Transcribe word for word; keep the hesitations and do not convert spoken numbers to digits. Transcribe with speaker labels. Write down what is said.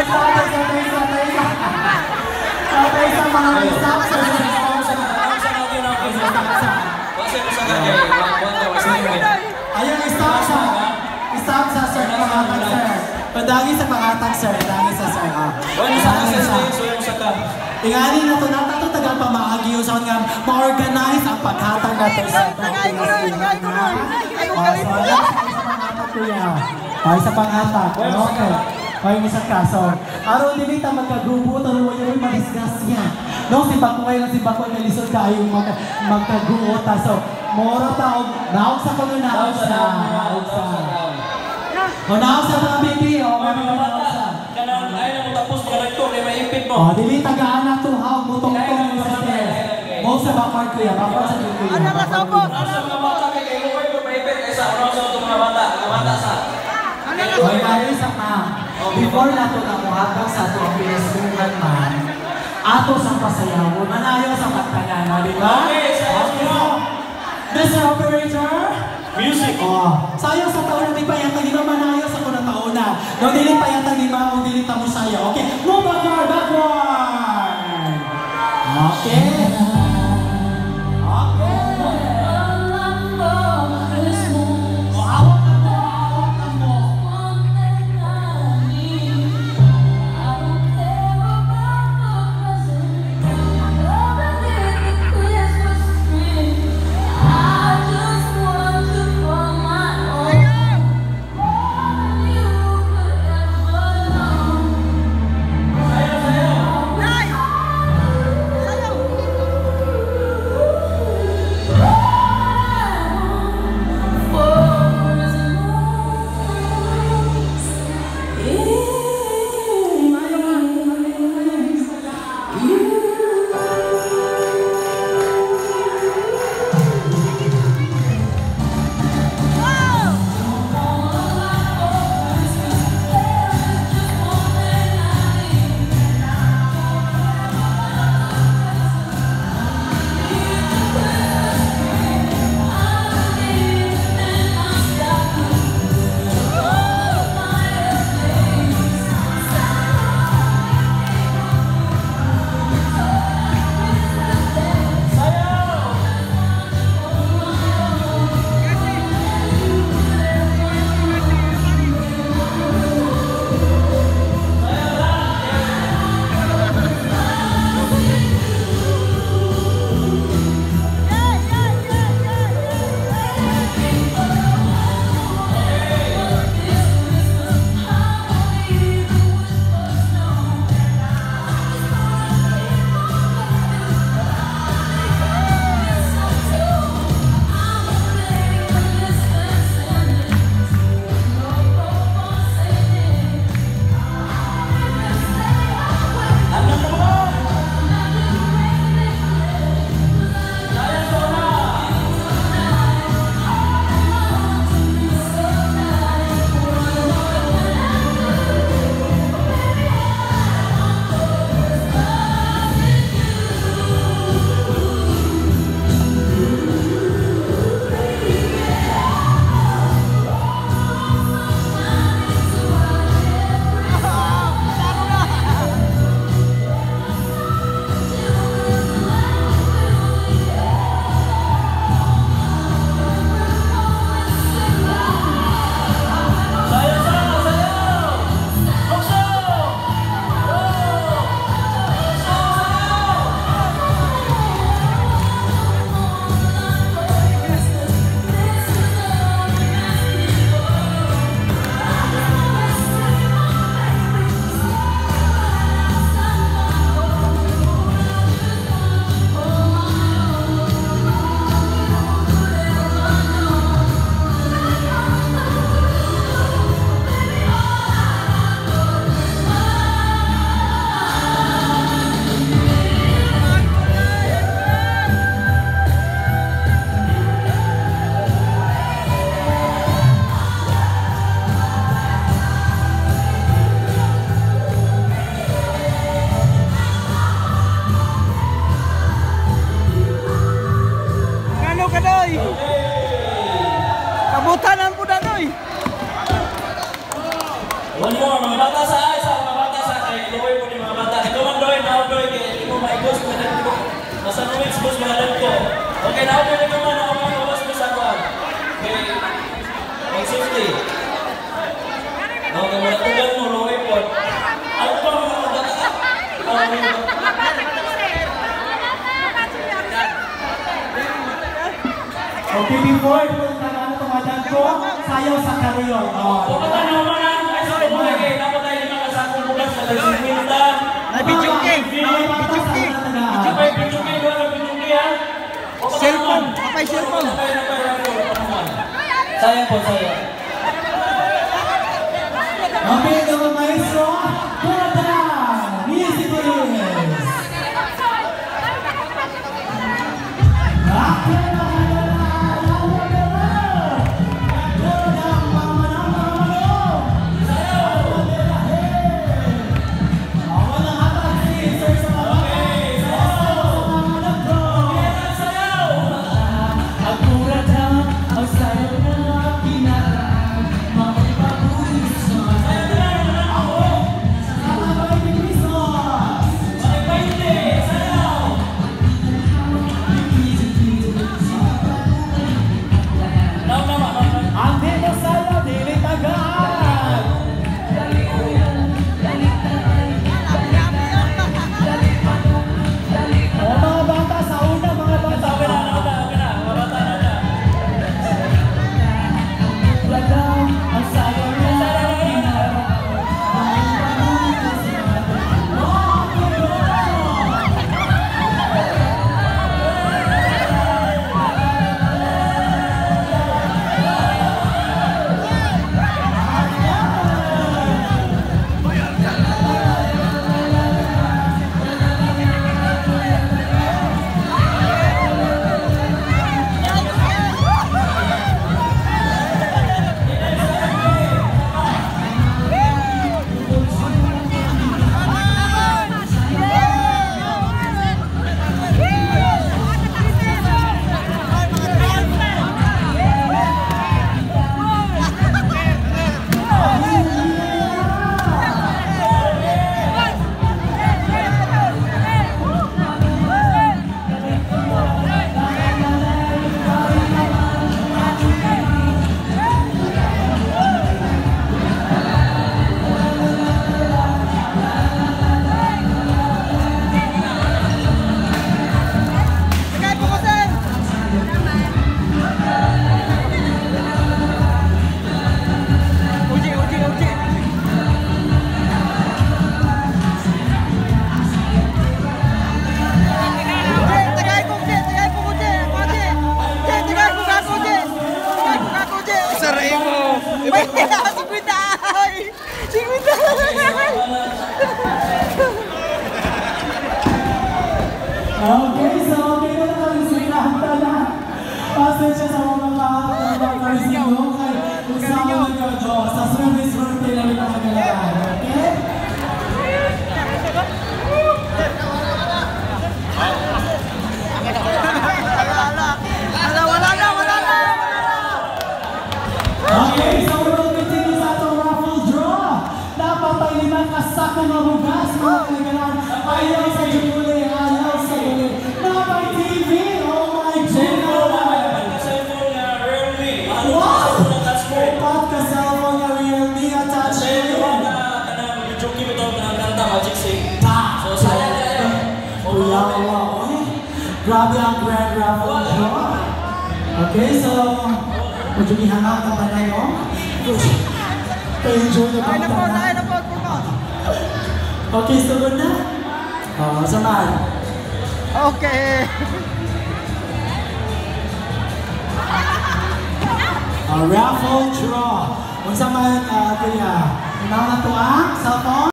Speaker 1: Sabay sa mga stop sa ayun, stop sa stop sa sir, pangatag sir. Padagi sa pangatag sir, padagi sa sir.
Speaker 2: Wala sa kasi so yung saka.
Speaker 1: Ingani na to nata to taga pamaagi usaon nga ma-organize ang paghatag nato sa
Speaker 3: Tagay ko rin, tagay ko rin. Ay, ko galit mo.
Speaker 1: Ay, sa panghatag. Okay. Ay, isa ka. So, araw din ita magkagrupo, tanong mo yung madisgas niya. No, si Bakoy lang si Bakoy na lisod kayo magkagrupo. So, mora taog, naog sa kuno naog sa. Naog sa. O, naog sa mga bibi. O, mga bata.
Speaker 2: Kanang ay na mo tapos mga nagtong, may maipit mo.
Speaker 1: O, dili tagaan na ito. Hawag mo tong-tong sa test. Mo sa Bakoy ko yan. Bakoy sa kuya.
Speaker 3: Ano ka sabot?
Speaker 2: Sa mga bata, kay kayo ko maipit. Kaysa, ano sa mga bata? Mga bata sa.
Speaker 1: Okay, kaya isa pa. Before nato na muhatag sa ito ang pinasukan man, ato sa pasayaw, manayo sa pagtagana, di ba?
Speaker 2: Okay, sayo.
Speaker 1: Mister Operator?
Speaker 2: Music.
Speaker 1: Oh, sayo sa taon na di pa yata, di ba manayo sa kunang taon na? No, dili pa yata, di ba? O dili ta mo sayo. Okay, move backward, backward! Okay.
Speaker 2: One more, mga bata sa ay, sa mga bata sa boss, mga ko. Okay, na okay na naman. Ako mga kawas mo sa kuwan. Okay. one fifty. Okay, mga tugan mo, no way po. Ano ba mga kawas?
Speaker 1: Okay, before punta na tumadan ko, sayaw sa karyon. Oh.
Speaker 2: Pupunta na naman ang ay sa kumulagay. Dapat tayo naman kasakong bukas sa Lagsimilda.
Speaker 3: Ay, bijuki. Bijuki.
Speaker 2: Kapay pichuki, wala pichuki ha.
Speaker 3: Cellphone. Kapay cellphone.
Speaker 2: Sayang po, sayang.
Speaker 1: Okay, mga maestro, punta! Music please! Okay, so okay na naman silahan na. Pasensya sa mga mga kay usama nagjo sa service birthday na rin ang kailangan. Okay?
Speaker 3: Wala, wala na, wala na.
Speaker 1: Okay, so we will continue sa atong raffle draw. Dapat ay limang kasako nga bugas mga kailangan. Ayaw sa Julie, ayaw sa Julie. Napay T V, oh my God! Wow! Ipat ka cellphone nga Realme attached to Kuya, wow. Grabe ang grand raffle draw. Okay, so majumihan na ang tayo. Enjoy na
Speaker 3: Ay,
Speaker 1: ba
Speaker 3: napo,
Speaker 1: tayo?
Speaker 3: ay, napo, napo.
Speaker 1: Okay, sunod na. Oh, samahan.
Speaker 3: Okay.
Speaker 1: A raffle draw. Kung saan man, uh, kuya, unaw na to ang cellphone.